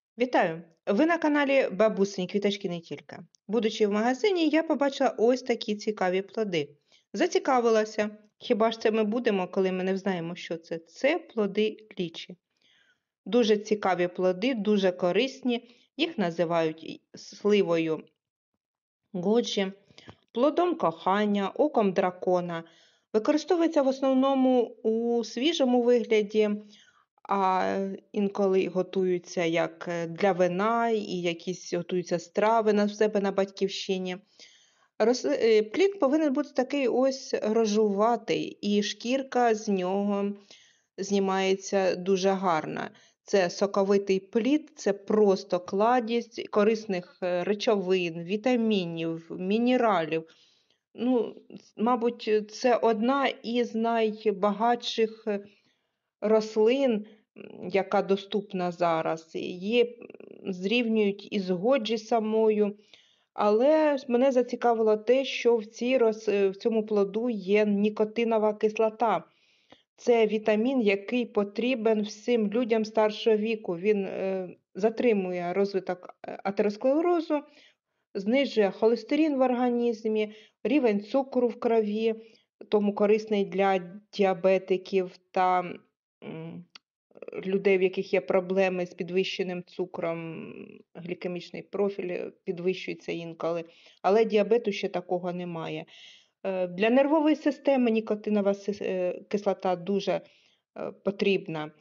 Вітаю! Ви на каналі Бабусині квіточки не тільки. Будучи в магазині, я побачила ось такі цікаві плоди. Зацікавилася. Хіба ж це ми будемо, коли ми не знаємо, що це? Це плоди лічі. Дуже цікаві плоди, дуже корисні. Їх називають сливою годжі, плодом кохання, оком дракона. Використовується в основному у свіжому вигляді, а інколи готуються як для вина, і якісь готуються страви на себе на батьківщині. Плід повинен бути такий ось рожуватий, і шкірка з нього знімається дуже гарна. Це соковитий плід, це просто кладість корисних речовин, вітамінів, мінералів. Ну, мабуть, це одна із найбагатших рослин, яка доступна зараз. Її зрівнюють із годжі самою. Але мене зацікавило те, що в цьому плоду є нікотинова кислота. Це вітамін, який потрібен всім людям старшого віку. Він затримує розвиток атеросклерозу, знижує холестерин в організмі, рівень цукру в крові, тому корисний для діабетиків та людей, в яких є проблеми з підвищеним цукром, глікемічний профіль підвищується інколи, але діабету ще такого немає. Для нервової системи нікотинова кислота дуже потрібна.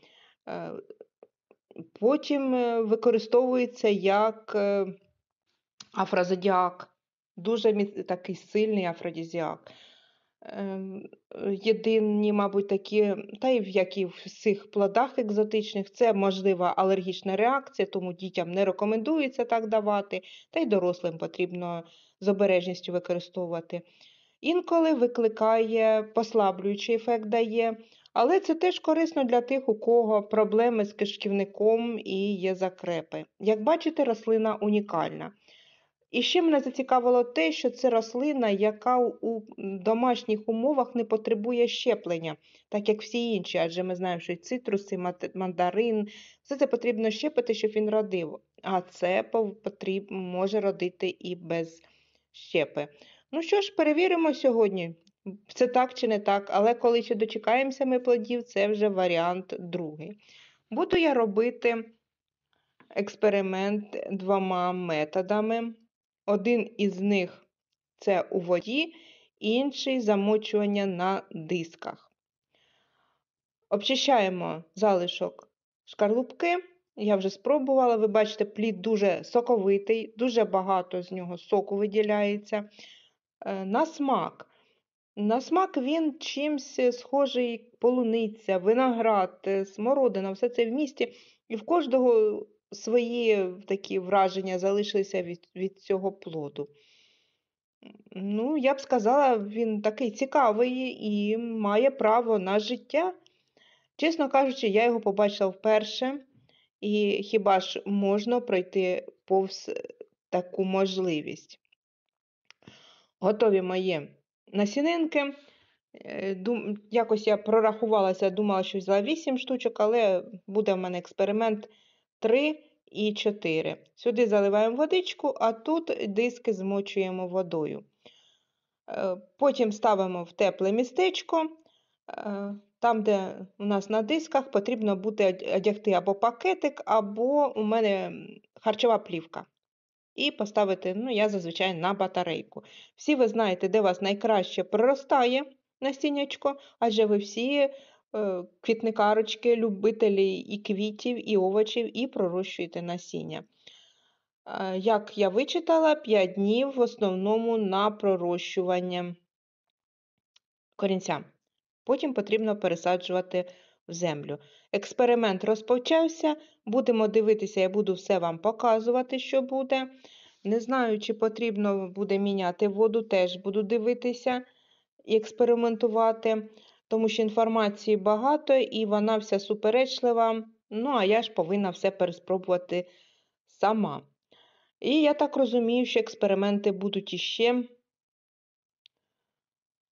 Потім використовується як афродизіак, дуже такий сильний афродизіак. Єдині, мабуть, такі, та й як і в всіх плодах екзотичних, це можлива алергічна реакція, тому дітям не рекомендується так давати, та й дорослим потрібно з обережністю використовувати. Інколи викликає послаблюючий ефект дає, але це теж корисно для тих, у кого проблеми з кишківником і є закрепи. Як бачите, рослина унікальна. І ще мене зацікавило те, що це рослина, яка у домашніх умовах не потребує щеплення, так як всі інші, адже ми знаємо, що і цитруси, мандарин, все це потрібно щепити, щоб він родив, а це може родити і без щепи. Ну що ж, перевіримо сьогодні, це так чи не так, але коли ще дочекаємося ми плодів, це вже варіант другий. Буду я робити експеримент двома методами. Один із них це у воді, інший замочування на дисках. Обчищаємо залишок шкарлупки. Я вже спробувала, ви бачите, плід дуже соковитий, дуже багато з нього соку виділяється. На смак. На смак він чимсь схожий полуниця, виноград, смородина, все це в місті. І в кожного свої такі враження залишилися від цього плоду. Ну, я б сказала, він такий цікавий і має право на життя. Чесно кажучи, я його побачила вперше, і хіба ж можна пройти повз таку можливість. Готові мої насінинки. Якось я прорахувалася, думала, що взяла 8 штучок, але буде в мене експеримент 3 і 4. Сюди заливаємо водичку, а тут диски змочуємо водою. Потім ставимо в тепле містечко. Там, де у нас на дисках, потрібно буде одягти або пакетик, або у мене харчова плівка. І поставити, я зазвичай на батарейку. Всі ви знаєте, де у вас найкраще проростає насіннячко, адже ви всі квітникарочки, любителі і квітів, і овочів, і пророщуєте насіння. Як я вичитала, 5 днів в основному на пророщування корінця. Потім потрібно пересаджувати в землю. Експеримент розпочався, будемо дивитися, я буду все вам показувати, що буде. Не знаю, чи потрібно буде міняти воду, теж буду дивитися і експериментувати, тому що інформації багато і вона вся суперечлива, а я ж повинна все переспробувати сама. І я так розумію, що експерименти будуть іще,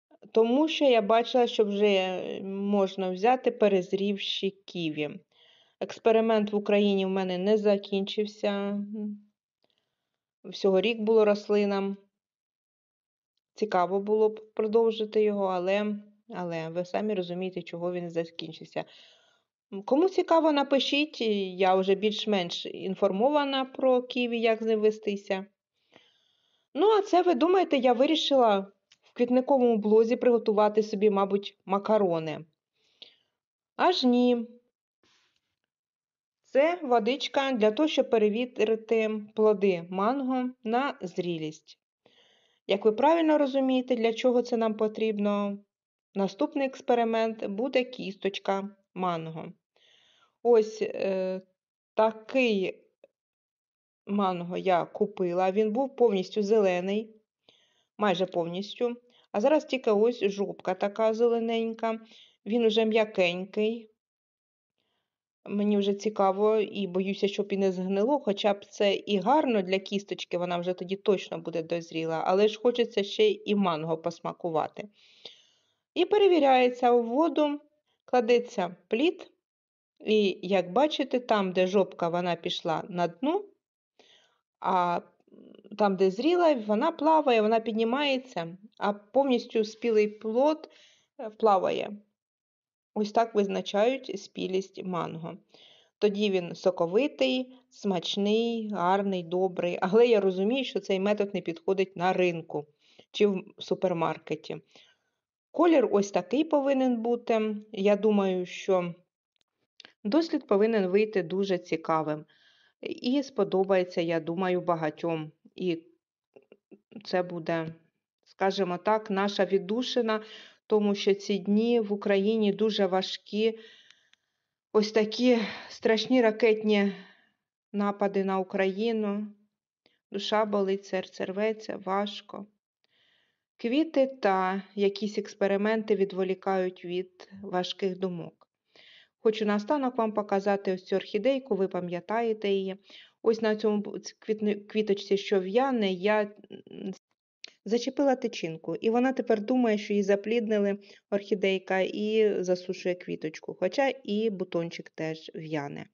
тому що я бачила, що вже можна взяти перезрівші ківі. Експеримент в Україні в мене не закінчився. Всього рік було рослинам. Цікаво було б продовжити його, але ви самі розумієте, чого він закінчився. Кому цікаво, напишіть, я вже більш-менш інформована про ківі, як з ним вестися. Ну, а це, ви думаєте, я вирішила в квітниковому блозі приготувати собі, мабуть, макарони. Аж ні. Це водичка для того, щоб перевірити плоди манго на зрілість. Як ви правильно розумієте, для чого це нам потрібно, наступний експеримент буде кісточка манго. Ось такий манго я купила, він був повністю зелений, майже повністю. А зараз тільки ось жопка така зелененька, він уже м'якенький. Мені вже цікаво і боюся, щоб і не згнило, хоча б це і гарно для кісточки, вона вже тоді точно буде дозріла, але ж хочеться ще і манго посмакувати. І перевіряється у воду, кладеться плід, і як бачите, там, де жопка, вона пішла на дно, а там, де зріла, вона плаває, вона піднімається, а повністю спілий плод плаває. Ось так визначають спілість манго. Тоді він соковитий, смачний, гарний, добрий. Але я розумію, що цей метод не підходить на ринку чи в супермаркеті. Колір ось такий повинен бути. Я думаю, що дослід повинен вийти дуже цікавим. І сподобається, я думаю, багатьом. І це буде, скажімо так, наша віддушина, тому що ці дні в Україні дуже важкі. Ось такі страшні ракетні напади на Україну. Душа болить, серце рветься, важко. Квіти та якісь експерименти відволікають від важких думок. Хочу наостанок вам показати ось цю орхідейку, ви пам'ятаєте її. Ось на цьому квіточці, що в'яне, я зачепила тичинку. І вона тепер думає, що її запліднили орхідейка і засушує квіточку. Хоча і бутончик теж в'яне.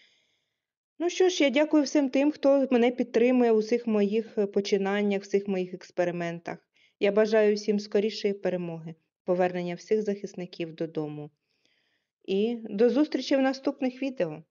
Ну що ж, я дякую всім тим, хто мене підтримує у всіх моїх починаннях, всіх моїх експериментах. Я бажаю всім скорішої перемоги, повернення всіх захисників додому. І до зустрічі в наступних відео.